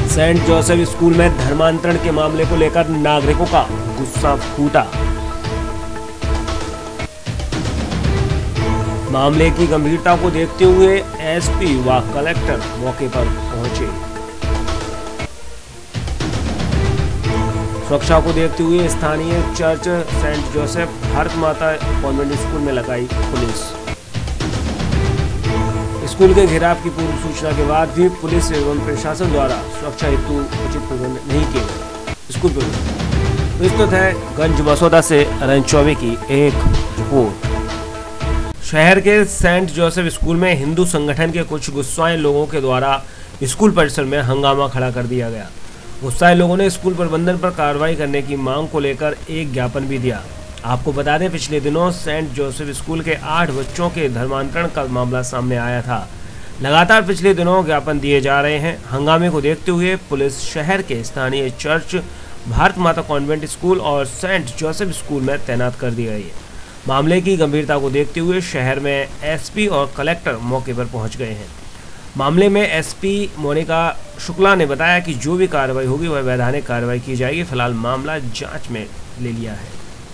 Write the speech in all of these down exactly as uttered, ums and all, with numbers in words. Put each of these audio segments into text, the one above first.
Saint Joseph school में धर्मांतरण के मामले को लेकर नागरिकों का गुस्सा फूटा। मामले की गंभीरता को देखते हुए एसपी व कलेक्टर मौके पर पहुंचे। सुरक्षा को देखते हुए स्थानीय church Saint Joseph Bharat Mata convent school में लगाई पुलिस। स्कूल के घेराव की पूर्व सूचना के बाद भी पुलिस एवं प्रशासन द्वारा सुरक्षा हेतु उचित प्रबंध नहीं किए गए। स्कूल पर विस्तृत है गंज मसौदा से अरन चौबे की एक रिपोर्ट। शहर के सेंट जोसेफ स्कूल में हिंदू संगठन के कुछ गुस्साए लोगों के द्वारा स्कूल परिसर में हंगामा खड़ा कर दिया गया। गुस्साए लोगों ने स्कूल प्रबंधन पर कार्रवाई करने की मांग को लेकर एक ज्ञापन भी दिया। आपको बता दें, पिछले दिनों सेंट जोसेफ स्कूल के आठ बच्चों के धर्मांतरण का मामला सामने आया था। लगातार पिछले दिनों ज्ञापन दिए जा रहे हैं। हंगामे को देखते हुए पुलिस शहर के स्थानीय church Bharat Mata convent school और सेंट जोसेफ स्कूल में तैनात कर दी गई है। मामले की गंभीरता को देखते हुए शहर में एसपी और कलेक्टर मौके पर पहुंच गए हैं। मामले में एसपी मोनिका शुक्ला ने बताया कि जो भी कार्रवाई होगी वह वैधानिक कार्रवाई की जाएगी। फिलहाल मामला जांच में ले लिया है।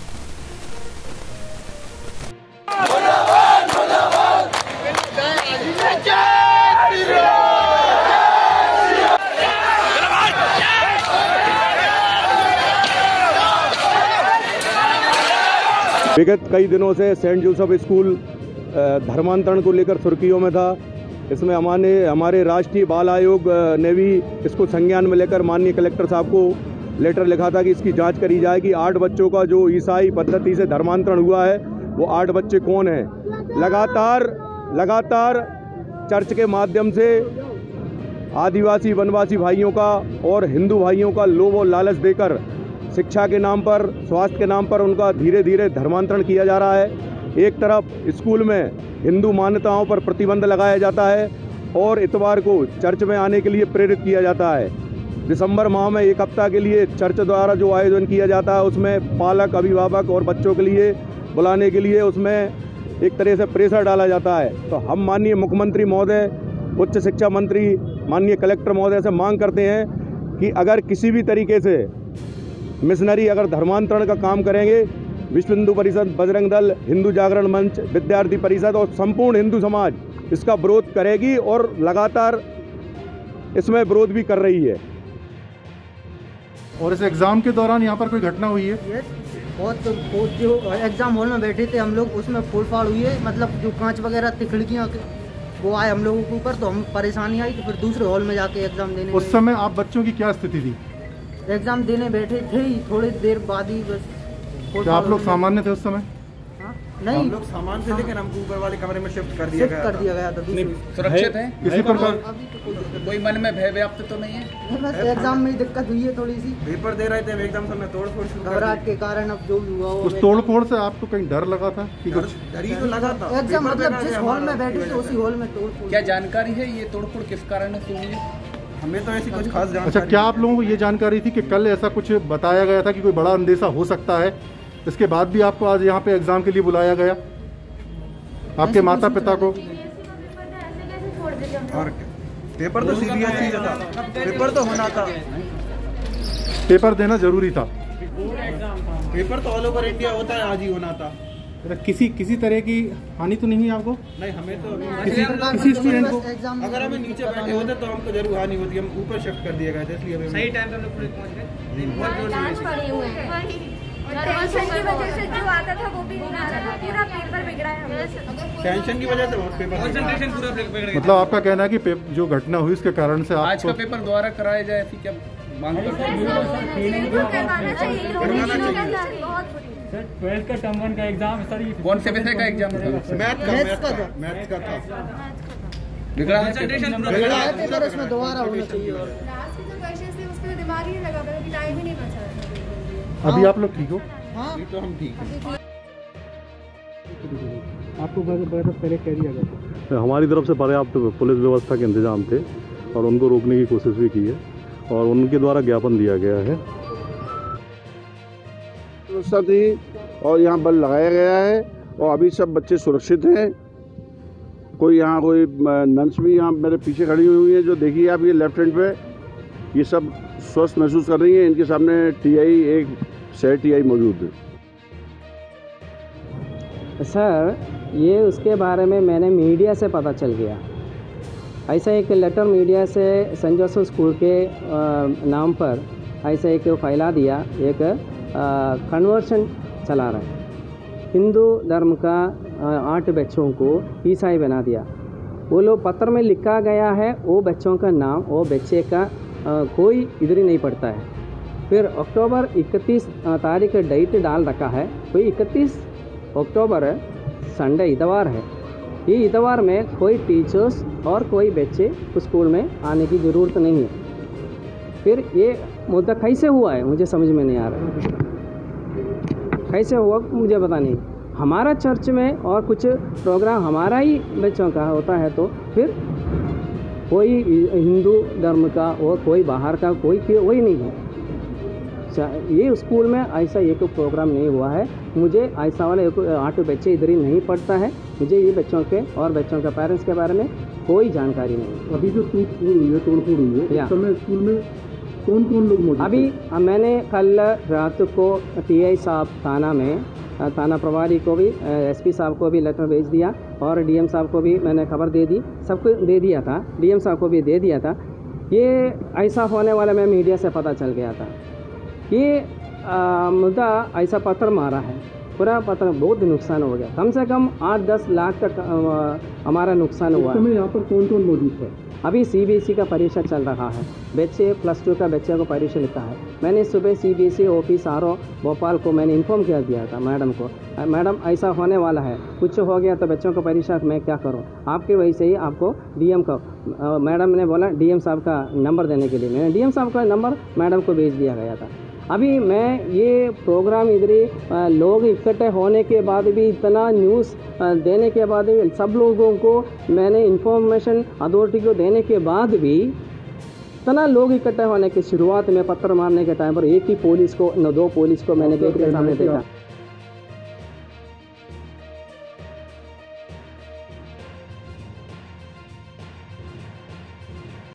विगत कई दिनों से सेंट जोसेफ स्कूल धर्मांतरण को लेकर सुर्खियों में था। इसमें हमारे हमारे राष्ट्रीय बाल आयोग ने भी इसको संज्ञान में लेकर माननीय कलेक्टर साहब को लेटर लिखा था कि इसकी जांच करी जाए कि आठ बच्चों का जो ईसाई पद्धति से धर्मांतरण हुआ है वो आठ बच्चे कौन हैं। लगातार लगातार चर्च के माध्यम से आदिवासी वनवासी भाइयों का और हिंदू भाइयों का लोभ और लालच देकर शिक्षा के नाम पर, स्वास्थ्य के नाम पर उनका धीरे धीरे धर्मांतरण किया जा रहा है। एक तरफ स्कूल में हिंदू मान्यताओं पर प्रतिबंध लगाया जाता है और इतवार को चर्च में आने के लिए प्रेरित किया जाता है। दिसंबर माह में एक हफ्ता के लिए चर्च द्वारा जो आयोजन किया जाता है उसमें पालक, अभिभावक और बच्चों के लिए बुलाने के लिए उसमें एक तरह से प्रेशर डाला जाता है। तो हम माननीय मुख्यमंत्री महोदय, उच्च शिक्षा मंत्री, माननीय कलेक्टर महोदय से मांग करते हैं कि अगर किसी भी तरीके से मिशनरी अगर धर्मांतरण का काम करेंगे, विश्व हिंदू परिषद, बजरंग दल, हिंदू जागरण मंच, विद्यार्थी परिषद और संपूर्ण हिंदू समाज इसका विरोध करेगी और लगातार इसमें विरोध भी कर रही है। और इस एग्ज़ाम के दौरान यहाँ पर कोई घटना हुई है? यस, बहुत बहुत जो एग्ज़ाम हॉल में बैठे थे हम लोग, उसमें फोड़ फाड़ हुई है। मतलब जो कांच वगैरह थी खिड़कियाँ वो आए हम लोगों के ऊपर, तो हम परेशानी आई। तो फिर दूसरे हॉल में जाके एग्ज़ाम देने उस समय आप बच्चों की क्या स्थिति थी? एग्ज़ाम देने बैठे थे ही, थोड़ी देर बाद ही बस। क्या आप लोग सामान्य थे उस समय? हाँ? नहीं, हम लोग सामान से लेकर हमको ऊपर वाले कमरे में शिफ्ट कर दिया गया कर दिया गया था। सुरक्षित है? किसी प्रकार कोई मन में भय व्याप्त तो नहीं है? बस एग्जाम में दिक्कत हुई है थोड़ी सी। पेपर दे रहे थे एकदम से मैं तोड़ फोड़ शुरू घबराहट के कारण अब जो भी हुआ उस तोड़ फोड़ से आपको कहीं डर लगा था कि कुछ? डर ही तो लगा था। एग्जाम मतलब जिस हॉल में बैठे थे उसी हॉल में तोड़ फोड़। क्या जानकारी है ये तोड़ फोड़ किस कारण से हुई है? हमें तो ऐसी कुछ खास जानकारी। अच्छा, क्या आप लोगों को ये जानकारी थी कि कल ऐसा कुछ बताया गया था कि कोई बड़ा अंदेशा हो सकता है, इसके बाद भी आपको आज यहाँ पे एग्जाम के लिए बुलाया गया आपके माता पिता को? और पेपर तो सीरियस था, पेपर तो होना था, पेपर देना जरूरी था। पेपर तो ऑल ओवर इंडिया होता है, आज ही होना था। किसी किसी तरह की हानि तो नहीं हुई आपको? नहीं, हमें तो किसी किसी स्टूडेंट को? अगर हमें नीचे बैठे होते तो हमको जरूर हानि होती। हम ऊपर शिफ्ट कर दिया गया था, इसलिए हमें सही टाइम पे हम लोग पूरे पहुंच गए। टेंशन की वजह से जो आता था वो भी नहीं आता था, पूरा पेपर बिगड़ा है। टेंशन की वजह से बहुत पेपर कंसंट्रेशन पूरा बिगड़ गया। मतलब आपका कहना है कि जो घटना हुई उसके कारण से आज का पेपर दोबारा कराया जाए, ऐसी क्या मांग करते हैं? सर ट्वेल्थ का टर्म वन का एग्जाम सर, कौन से विषय का एग्जाम था? मैथ का मैथ का मैथ का था। बिगड़ा बिगड़ा है पेपर, इसमें दोबारा होना चाहिए। और लास्ट के जो क्वेश्चंस थे उसके दिमाग ही नहीं लगा, क्योंकि टाइम ही नहीं बचा। अभी आप लोग ठीक हो? हाँ, तो हम ठीक हैं। आपको पहले कह दिया गया? हमारी तरफ से पर्याप्त पुलिस व्यवस्था के इंतजाम थे और उनको रोकने की कोशिश भी की है और उनके द्वारा ज्ञापन दिया गया है। व्यवस्था थी और यहाँ बल लगाया गया है और अभी सब बच्चे सुरक्षित हैं। कोई यहाँ कोई नंस भी यहाँ मेरे पीछे खड़ी हुई है, जो देखिए आप ये लेफ्ट हैंड पे ये सब स्वस्थ महसूस कर रही हैं। इनके सामने टीआई एक सह टीआई मौजूद है। सर, ये उसके बारे में मैंने मीडिया से पता चल गया। ऐसा एक लेटर मीडिया से सेंट जोसेफ स्कूल के नाम पर ऐसा एक फैला दिया, एक कन्वर्शन चला रहा है। हिंदू धर्म का आठ बच्चों को ईसाई बना दिया। वो लोग पत्र में लिखा गया है, वो बच्चों का नाम, वो बच्चे का आ, कोई इधर ही नहीं पड़ता है। फिर अक्टूबर इकतीस तारीख डेट डाल रखा है, कोई इकतीस अक्टूबर संडे इतवार है। ये इतवार में कोई टीचर्स और कोई बच्चे स्कूल में आने की ज़रूरत नहीं है। फिर ये मुद्दा कैसे हुआ है मुझे समझ में नहीं आ रहा। कैसे हुआ मुझे पता नहीं। हमारा चर्च में और कुछ प्रोग्राम हमारा ही बच्चों का होता है, तो फिर कोई हिंदू धर्म का और कोई बाहर का कोई वही नहीं है। ये स्कूल में ऐसा एक प्रोग्राम नहीं हुआ है। मुझे ऐसा वाले एक आठ बच्चे इधर ही नहीं पढ़ता है। मुझे ये बच्चों के और बच्चों के पेरेंट्स के बारे में कोई जानकारी नहीं। अभी जो टूट हुई है, तोड़ फोड़ हुई है, उस समय स्कूल में कौन कौन लोग मौजूद? अभी मैंने कल रात को टीआई साहब थाना में, थाना प्रभारी को भी, एसपी साहब को भी लेटर भेज दिया और डीएम साहब को भी मैंने खबर दे दी, सबको दे दिया था, डीएम साहब को भी दे दिया था। ये ऐसा होने वाला मैं मीडिया से पता चल गया था। ये मुद्दा ऐसा पत्थर मारा है, पूरा पत्थर बहुत नुकसान हो गया। कम से कम आठ दस लाख तक हमारा नुकसान हुआ। इस समय यहाँ पर कौन कौन मौजूद था? अभी सीबीएसई का परीक्षा चल रहा है, बच्चे प्लस टू का बच्चे को परीक्षा लिखा है। मैंने सुबह CBSE office R O Bhopal को मैंने इन्फॉर्म कर दिया था मैडम को, मैडम ऐसा होने वाला है, कुछ हो गया तो बच्चों को परीक्षा मैं क्या करूं। आपकी वजह से ही आपको डीएम का, मैडम ने बोला डीएम साहब का नंबर देने के लिए, मैंने डीएम साहब का नंबर मैडम को भेज दिया गया था। अभी मैं ये प्रोग्राम इधर लोग इकट्ठे होने के बाद भी, इतना न्यूज़ देने के बाद भी, सब लोगों को मैंने इन्फॉर्मेशन अथॉरिटी को देने के बाद भी इतना लोग इकट्ठे होने की शुरुआत में पत्थर मारने के टाइम पर एक ही पुलिस को, न दो पुलिस को मैंने गेट के सामने देखा।